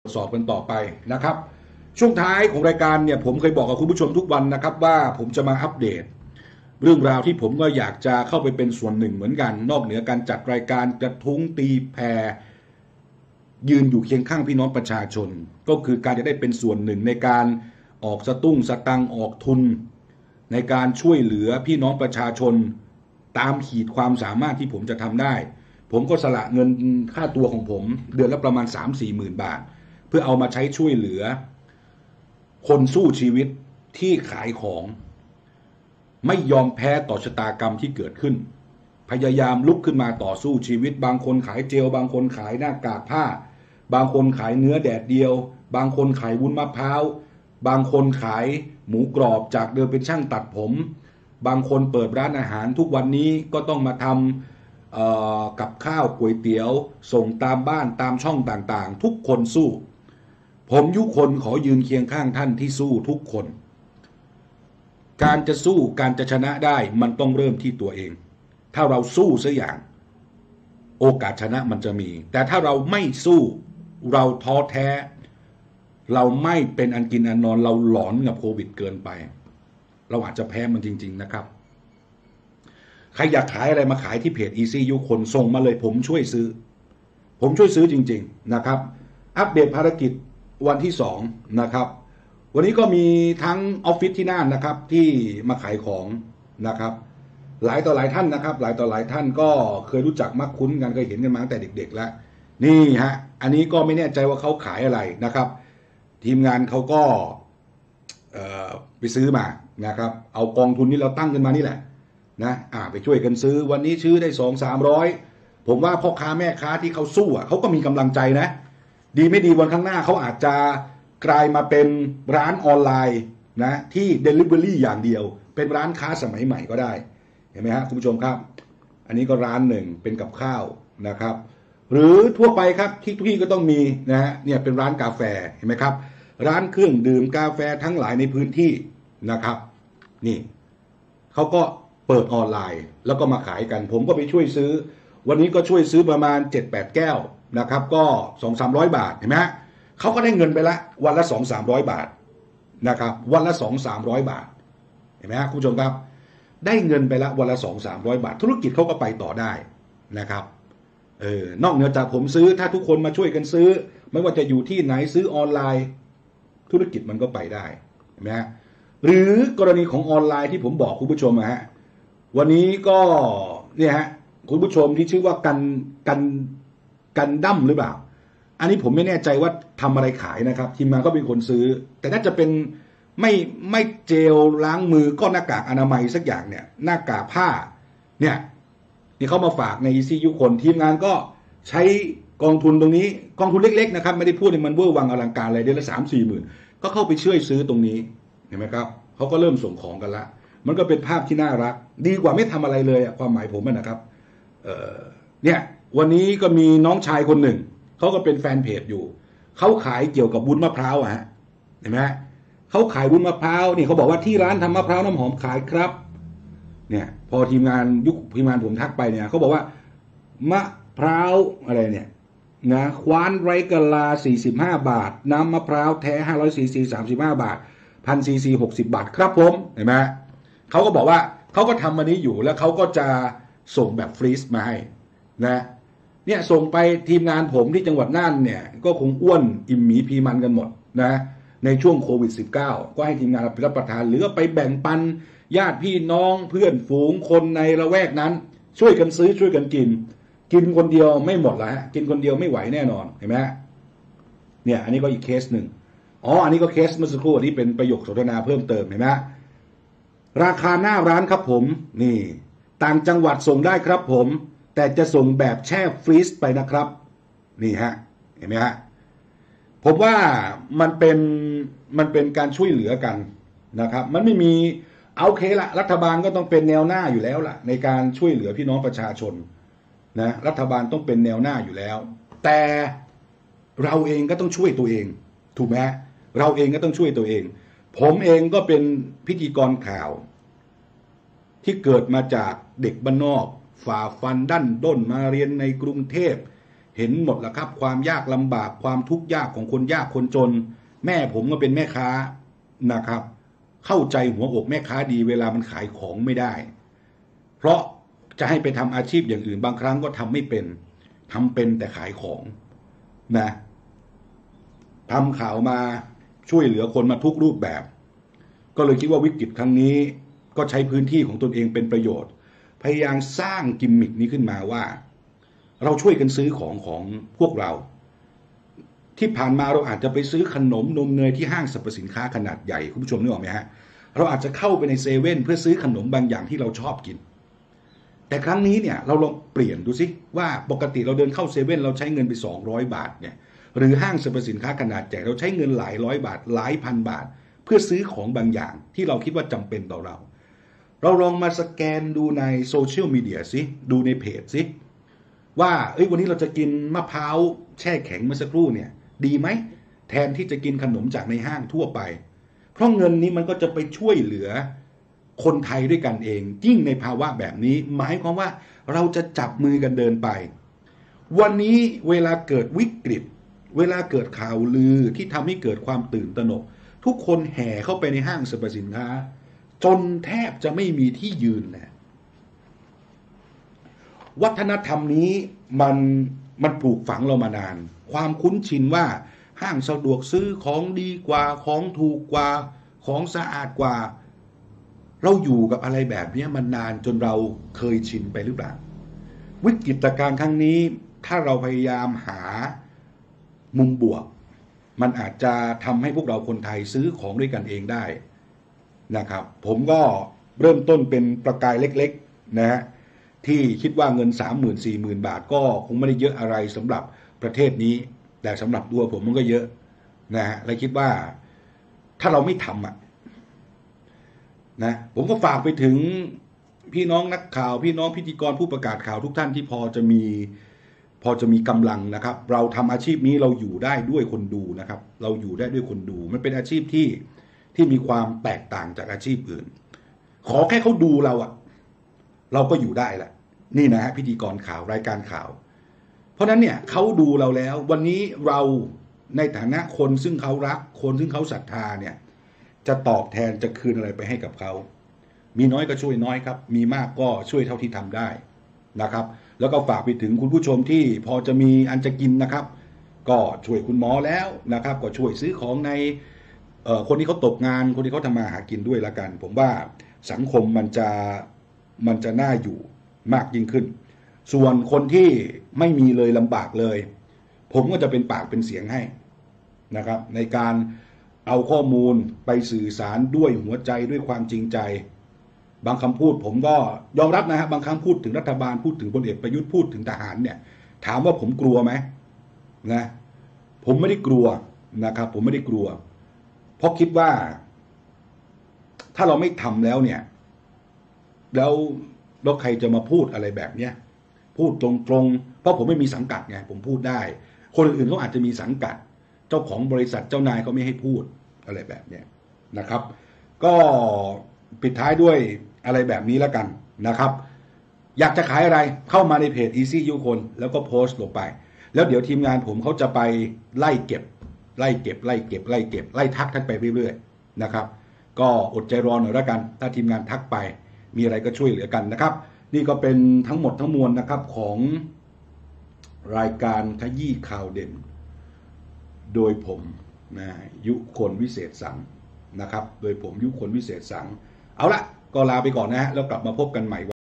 สอบกันต่อไปนะครับช่วงท้ายของรายการเนี่ยผมเคยบอกกับคุณผู้ชมทุกวันนะครับว่าผมจะมาอัปเดตเรื่องราวที่ผมก็อยากจะเข้าไปเป็นส่วนหนึ่งเหมือนกันนอกเหนือการจัดรายการกระทุ้งตีแผ่ยืนอยู่เคียงข้างพี่น้องประชาชนก็คือการจะได้เป็นส่วนหนึ่งในการออกสตุ้งสตังออกทุนในการช่วยเหลือพี่น้องประชาชนตามขีดความสามารถที่ผมจะทำได้ผมก็สละเงินค่าตัวของผมเดือนละประมาณ 3-4 หมื่นบาทเพื่อเอามาใช้ช่วยเหลือคนสู้ชีวิตที่ขายของไม่ยอมแพ้ต่อชะตากรรมที่เกิดขึ้นพยายามลุกขึ้นมาต่อสู้ชีวิตบางคนขายเจลบางคนขายหน้ากากผ้าบางคนขายเนื้อแดดเดียวบางคนขายวุ้นมะพร้าวบางคนขายหมูกรอบจากเดิมเป็นช่างตัดผมบางคนเปิดร้านอาหารทุกวันนี้ก็ต้องมาทำกับข้าวก๋วยเตี๋ยวส่งตามบ้านตามช่องต่างๆทุกคนสู้ผมยุคนขอยืนเคียงข้างท่านที่สู้ทุกคนการจะสู้การจะชนะได้มันต้องเริ่มที่ตัวเองถ้าเราสู้สักอย่างโอกาสชนะมันจะมีแต่ถ้าเราไม่สู้เราท้อแท้เราไม่เป็นอันกินอันนอนเราหลอนกับโควิดเกินไปเราอาจจะแพ้มันจริงๆนะครับใครอยากขายอะไรมาขายที่เพจ Easy ยุคนส่งมาเลยผมช่วยซื้อจริงๆนะครับอัปเดตภารกิจวันที่2นะครับวันนี้ก็มีทั้งออฟฟิศที่น่านนะครับที่มาขายของนะครับหลายต่อหลายท่านนะครับหลายต่อหลายท่านก็เคยรู้จักมักคุ้นกันเคยเห็นกันมาตั้งแต่เด็กๆแล้วนี่ฮะอันนี้ก็ไม่แน่ใจว่าเขาขายอะไรนะครับทีมงานเขาก็ไปซื้อมานะครับเอากองทุนที่เราตั้งกันมานี่แหละนะไปช่วยกันซื้อวันนี้ซื้อได้200-300ผมว่าพ่อค้าแม่ค้าที่เขาสู้เขาก็มีกำลังใจนะดีไม่ดีวันข้างหน้าเขาอาจจะกลายมาเป็นร้านออนไลน์นะที่ Delivery อย่างเดียวเป็นร้านค้าสมัยใหม่ก็ได้เห็นไหมฮะคุณผู้ชมครับอันนี้ก็ร้านหนึ่งเป็นกับข้าวนะครับหรือทั่วไปครับที่ทุกที่ก็ต้องมีนะฮะเนี่ยเป็นร้านกาแฟเห็นไหมครับร้านเครื่องดื่มกาแฟทั้งหลายในพื้นที่นะครับนี่เขาก็เปิดออนไลน์แล้วก็มาขายกันผมก็ไปช่วยซื้อวันนี้ก็ช่วยซื้อประมาณ 7-8 แก้วนะครับก็ 200-300 บาทเห็นไหมฮะเขาก็ได้เงินไปละวันละ 200-300 บาทนะครับวันละ 200-300 บาทเห็นไหมฮะคุณผู้ชมครับได้เงินไปละวันละ 200-300 บาทธุรกิจเขาก็ไปต่อได้นะครับนอกเหนือจากผมซื้อถ้าทุกคนมาช่วยกันซื้อไม่ว่าจะอยู่ที่ไหนซื้อออนไลน์ธุรกิจมันก็ไปได้เห็นไหมฮะหรือกรณีของออนไลน์ที่ผมบอกคุณผู้ชมฮะวันนี้ก็เนี่ยฮะคุณผู้ชมที่ชื่อว่ากันดั้มหรือเปล่าอันนี้ผมไม่แน่ใจว่าทำอะไรขายนะครับทีมงานก็เป็นคนซื้อแต่น่าจะเป็นไม่เจลล้างมือก็หน้ากากอนามัยสักอย่างเนี่ยหน้ากากผ้าเนี่ยนี่เขามาฝากใน Easy ยุคนทีมงานก็ใช้กองทุนตรงนี้กองทุนเล็กๆนะครับไม่ได้พูดในมันเวอร์วังอลังการอะไรเดือนละ 3-4 หมื่นก็เข้าไปช่วยซื้อตรงนี้เห็นไหมครับเขาก็เริ่มส่งของกันละมันก็เป็นภาพที่น่ารักดีกว่าไม่ทำอะไรเลยความหมายผมนะครับเนี่ยวันนี้ก็มีน้องชายคนหนึ่งเขาก็เป็นแฟนเพจอยู่เขาขายเกี่ยวกับวุ้นมะพร้าวฮะเห็นไหมเขาขายวุ้นมะพร้าวนี่เขาบอกว่าที่ร้านทำมะพร้าวน้ำหอมขายครับเนี่ยพอทีมงานผมทักไปเนี่ยเขาบอกว่ามะพร้าวอะไรเนี่ยนะคว้านไร้กะลา45 บาทน้ำมะพร้าวแท้500 ซีซี35 บาท1,000 ซีซี60 บาทครับผมเห็นไหมเขาก็บอกว่าเขาก็ทำอันนี้อยู่แล้วเขาก็จะส่งแบบฟรีซมาให้นะเนี่ยส่งไปทีมงานผมที่จังหวัดน่านเนี่ยก็คงอ้วนอิ่มหมีพีมันกันหมดนะในช่วงโควิด -19 ก็ให้ทีมงานไปรับประทานหรือไปแบ่งปันญาติพี่น้องเพื่อนฝูงคนในละแวกนั้นช่วยกันซื้อช่วยกันกินคนเดียวไม่หมดละฮะกินคนเดียวไม่ไหวแน่นอนเห็นไหมเนี่ยอันนี้ก็อีกเคสหนึ่งอันนี้ก็เคสเมื่อสักครู่ที่เป็นประโยคสนทนาเพิ่มเติมเห็นไหมราคาหน้าร้านครับผมนี่ต่างจังหวัดส่งได้ครับผมแต่จะส่งแบบแช่ฟรีซไปนะครับนี่ฮะเห็นไหมฮะผมว่ามันเป็นการช่วยเหลือกันนะครับมันไม่มีโอเคละรัฐบาลก็ต้องเป็นแนวหน้าอยู่แล้วล่ะในการช่วยเหลือพี่น้องประชาชนนะรัฐบาลต้องเป็นแนวหน้าอยู่แล้วแต่เราเองก็ต้องช่วยตัวเองถูกไหมเราเองก็ต้องช่วยตัวเองผมเองก็เป็นพิธีกรข่าวที่เกิดมาจากเด็กบ้านนอกฝ่าฟันดั้นด้นมาเรียนในกรุงเทพเห็นหมดแล้วครับความยากลำบากความทุกข์ยากของคนยากคนจนแม่ผมก็เป็นแม่ค้านะครับเข้าใจหัวอกแม่ค้าดีเวลามันขายของไม่ได้เพราะจะให้ไปทำอาชีพอย่างอื่นบางครั้งก็ทำไม่เป็นทำเป็นแต่ขายของนะทำข่าวมาช่วยเหลือคนมาทุกรูปแบบก็เลยคิดว่าวิกฤตครั้งนี้ก็ใช้พื้นที่ของตนเองเป็นประโยชน์พยายามสร้างกิมมิคนี้ขึ้นมาว่าเราช่วยกันซื้อของพวกเราที่ผ่านมาเราอาจจะไปซื้อขนมนมเนยที่ห้างสรรพสินค้าขนาดใหญ่คุณผู้ชมนึกออกไหมฮะเราอาจจะเข้าไปในเซเว่นเพื่อซื้อขนมบางอย่างที่เราชอบกินแต่ครั้งนี้เนี่ยเราลองเปลี่ยนดูสิว่าปกติเราเดินเข้าเซเว่นเราใช้เงินไป200 บาทเนี่ยหรือห้างสรรพสินค้าขนาดใหญ่เราใช้เงินหลายร้อยบาทหลายพันบาทเพื่อซื้อของบางอย่างที่เราคิดว่าจำเป็นต่อเราลองมาสแกนดูในโซเชียลมีเดียสิดูในเพจสิว่าวันนี้เราจะกินมะพร้าวแช่แข็งเมื่อสักครู่เนี่ยดีไหมแทนที่จะกินขนมจากในห้างทั่วไปเพราะเงินนี้มันก็จะไปช่วยเหลือคนไทยด้วยกันเองยิ่งในภาวะแบบนี้หมายความว่าเราจะจับมือกันเดินไปวันนี้เวลาเกิดวิกฤตเวลาเกิดข่าวลือที่ทำให้เกิดความตื่นตระหนกทุกคนแห่เข้าไปในห้างสรรพสินค้าจนแทบจะไม่มีที่ยืนนะวัฒนธรรมนี้มันปลูกฝังเรามานานความคุ้นชินว่าห้างสะดวกซื้อของดีกว่าของถูกกว่าของสะอาดกว่าเราอยู่กับอะไรแบบนี้มานานจนเราเคยชินไปหรือเปล่าวิกฤตการณ์ครั้งนี้ถ้าเราพยายามหามุมบวกมันอาจจะทำให้พวกเราคนไทยซื้อของด้วยกันเองได้นะครับผมก็เริ่มต้นเป็นประกายเล็กๆนะฮะที่คิดว่าเงิน 30,000-40,000 บาทก็คงไม่ได้เยอะอะไรสำหรับประเทศนี้แต่สำหรับตัวผมมันก็เยอะนะฮะและคิดว่าถ้าเราไม่ทำนะผมก็ฝากไปถึงพี่น้องนักข่าวพี่น้องพิธีกรผู้ประกาศข่าวทุกท่านที่พอจะมีกำลังนะครับเราทำอาชีพนี้เราอยู่ได้ด้วยคนดูนะครับเราอยู่ได้ด้วยคนดูมันเป็นอาชีพที่มีความแตกต่างจากอาชีพอื่นขอแค่เขาดูเราก็อยู่ได้แหละนี่นะฮะพิธีกรข่าวรายการข่าวเพราะนั้นเนี่ยเขาดูเราแล้ววันนี้เราในฐานะคนซึ่งเขารักคนซึ่งเขาศรัทธาเนี่ยจะตอบแทนจะคืนอะไรไปให้กับเขามีน้อยก็ช่วยน้อยครับมีมากก็ช่วยเท่าที่ทำได้นะครับแล้วก็ฝากไปถึงคุณผู้ชมที่พอจะมีอันจะกินนะครับก็ช่วยคุณหมอแล้วนะครับก็ช่วยซื้อของในคนที่เขาตกงานคนที่เขาทำมาหากินด้วยละกันผมว่าสังคมมันจะน่าอยู่มากยิ่งขึ้นส่วนคนที่ไม่มีเลยลำบากเลยผมก็จะเป็นปากเป็นเสียงให้นะครับในการเอาข้อมูลไปสื่อสารด้วยหัวใจด้วยความจริงใจบางคำพูดผมก็ยอมรับนะฮะบางครั้งพูดถึงรัฐบาลพูดถึงพลเอกประยุทธ์พูดถึงทหารเนี่ยถามว่าผมกลัวไหมนะผมไม่ได้กลัวนะครับผมไม่ได้กลัวเพราะคิดว่าถ้าเราไม่ทำแล้วเนี่ยแล้วใครจะมาพูดอะไรแบบเนี้ยพูดตรงๆเพราะผมไม่มีสังกัดไงผมพูดได้คนอื่นเขาอาจจะมีสังกัดเจ้าของบริษัทเจ้านายเขาไม่ให้พูดอะไรแบบเนี้ยนะครับก็ปิดท้ายด้วยอะไรแบบนี้แล้วกันนะครับอยากจะขายอะไรเข้ามาในเพจ Easy ยุคนแล้วก็โพสต์ลงไปแล้วเดี๋ยวทีมงานผมเขาจะไปไล่เก็บไล่ทักท่านไปเรื่อยๆนะครับก็อดใจรอหน่อยแล้วกันถ้าทีมงานทักไปมีอะไรก็ช่วยเหลือกันนะครับนี่ก็เป็นทั้งหมดทั้งมวลนะครับของรายการขยี้ข่าวเด่นโดยผมนะยุคนวิเศษสังนะครับโดยผมยุคนวิเศษสังเอาละก็ลาไปก่อนนะฮะแล้วกลับมาพบกันใหม่